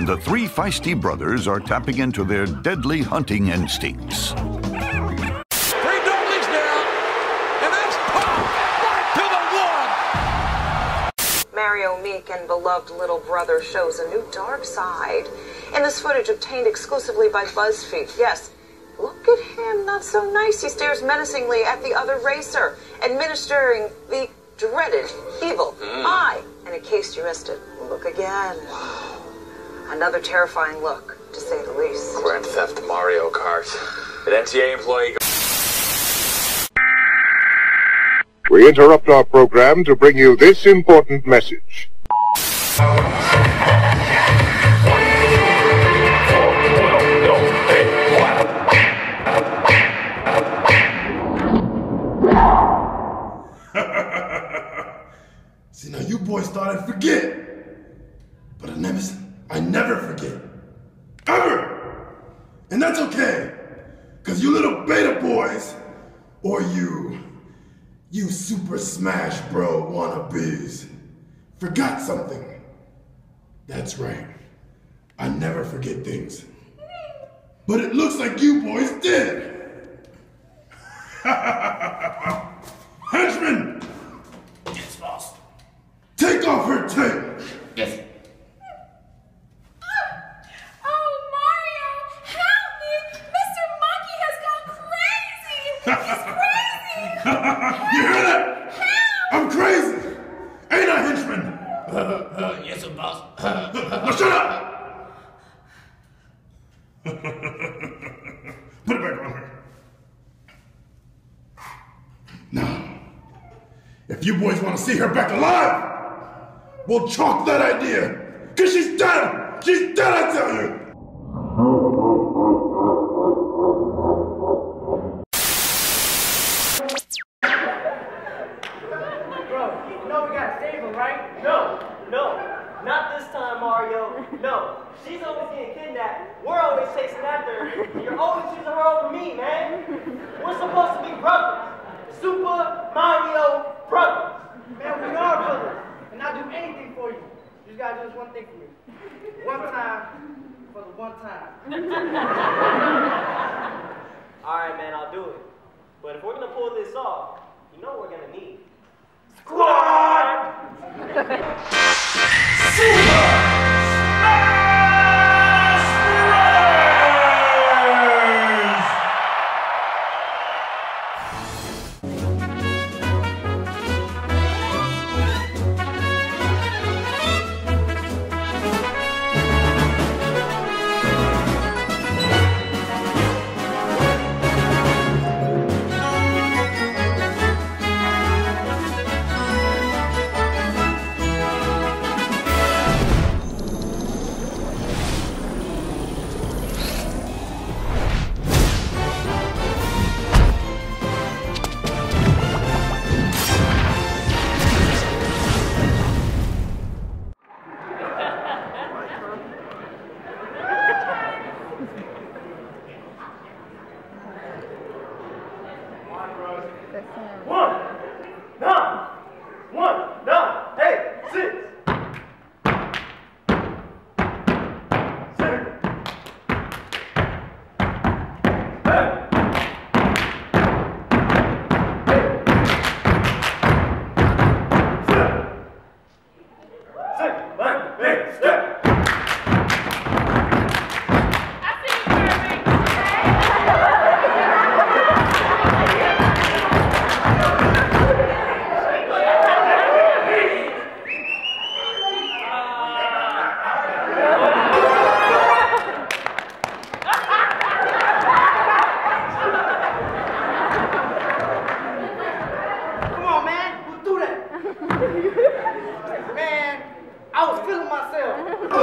and the three feisty brothers are tapping into their deadly hunting instincts. Three doubles now, and that's pop right to the one. Mario Meek and beloved little brother shows a new dark side in this footage obtained exclusively by BuzzFeed. Yes, look at him, not so nice. He stares menacingly at the other racer, administering the dreaded evil eye. And in case you missed it, look again. Another terrifying look, to say the least. Grand Theft Mario Kart. An NTA employee. We interrupt our program to bring you this important message. See, now you boys thought I'd forget. But I never forget. Ever! And that's okay. Because you little beta boys, or you Super Smash Bro wannabes, forgot something. That's right. I never forget things. But it looks like you boys did. Henchman! Yes, boss. Take off her tape! Yes. Oh, Mario, help me! Mr. Monkey has gone crazy! He's crazy! You hear that? Help! I'm crazy! Ain't I, henchman? Yes, boss. Now shut up! Put it back on her. Now, if you boys want to see her back alive, we'll chalk that idea. Because she's dead! She's dead, I tell you! Bro, you know we gotta save her, right? No, not this time, Mario. No, she's always getting kidnapped. We're always chasing after her. And you're always choosing her over me, man. We're supposed to be brothers. Super Mario Brothers. Man, we are brothers. And I'll do anything for you. You just gotta do this one thing for me. One time for the one time. Alright, man, I'll do it. But if we're gonna pull this off, you know what we're gonna need. Squad! Super! Man, I was feeling myself.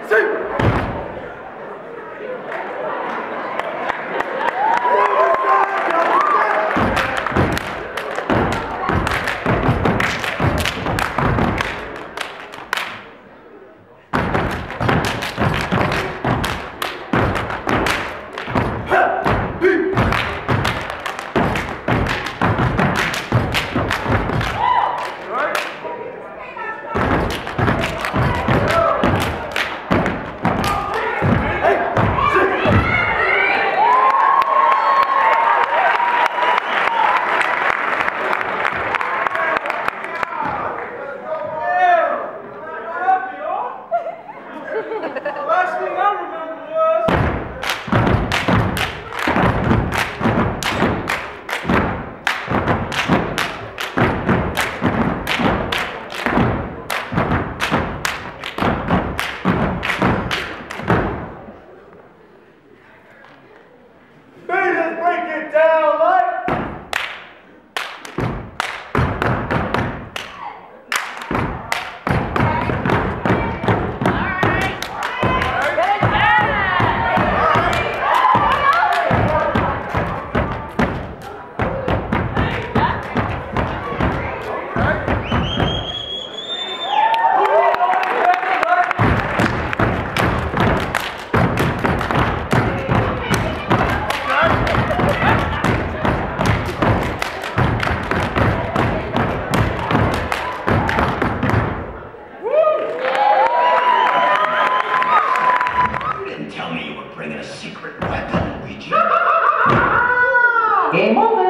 Game over.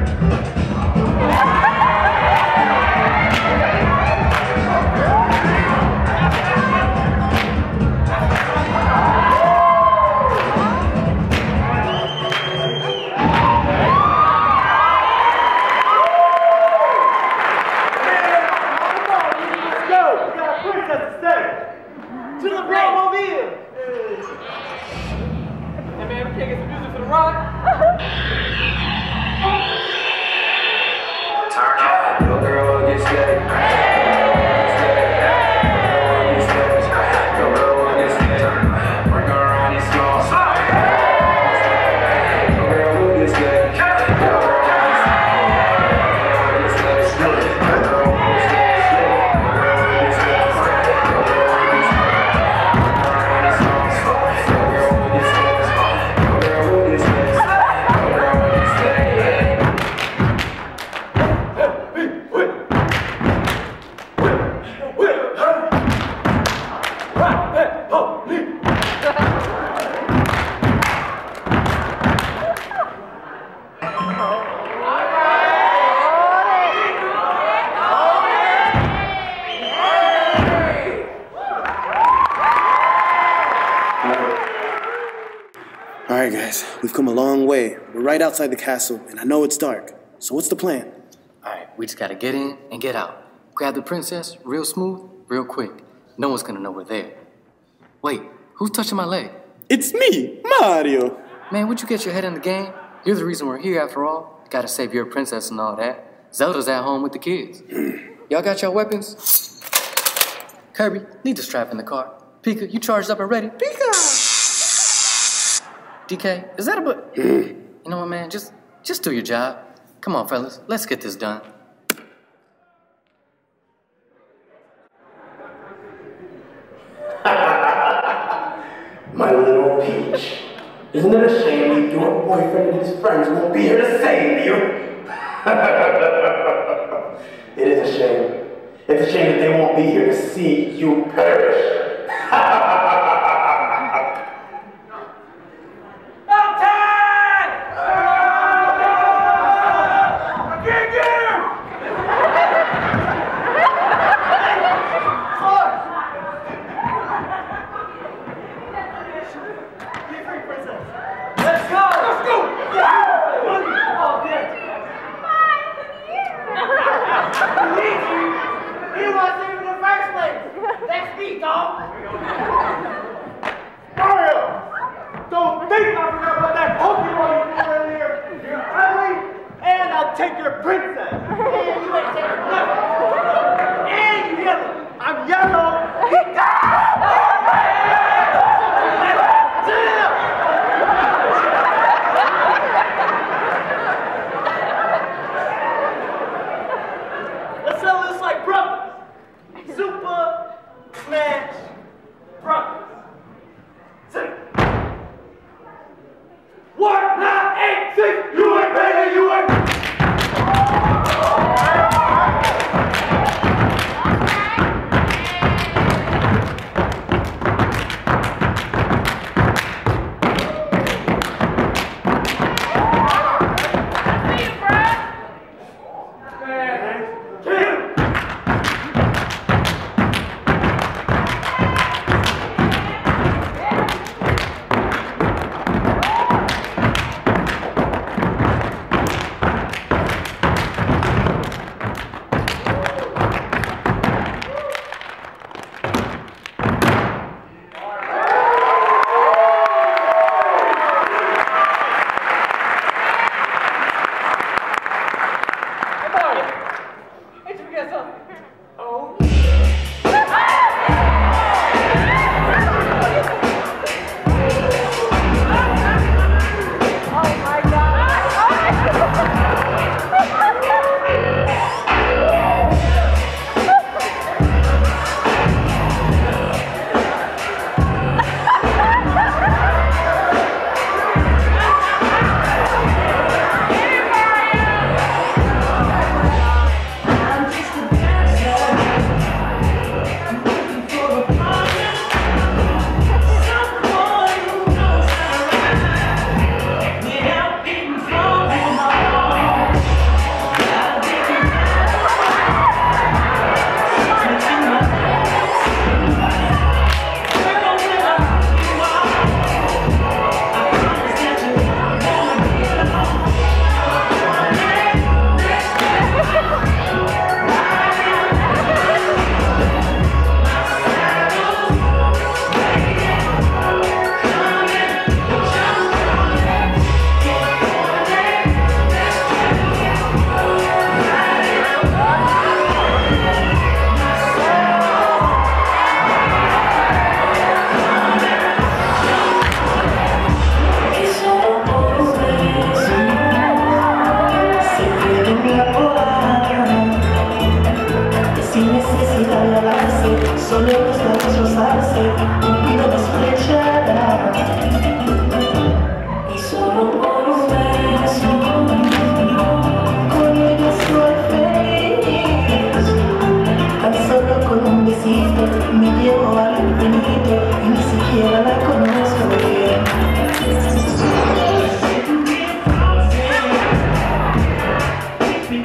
Alright guys, we've come a long way. We're right outside the castle, and I know it's dark. So what's the plan? Alright, we just gotta get in and get out. Grab the princess real smooth, real quick. No one's gonna know we're there. Wait, who's touching my leg? It's me, Mario! Man, would you get your head in the game? You're the reason we're here after all. Gotta save your princess and all that. Zelda's at home with the kids. Y'all got your weapons? Kirby, leave the strap in the car. Pika, you charged up and ready? Pika! DK, is that a You know what, man? Just do your job. Come on, fellas. Let's get this done. My little Peach. Isn't it a shame your boyfriend and his friends won't be here to save you? It is a shame. It's a shame that they won't be here to see you perish.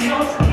knows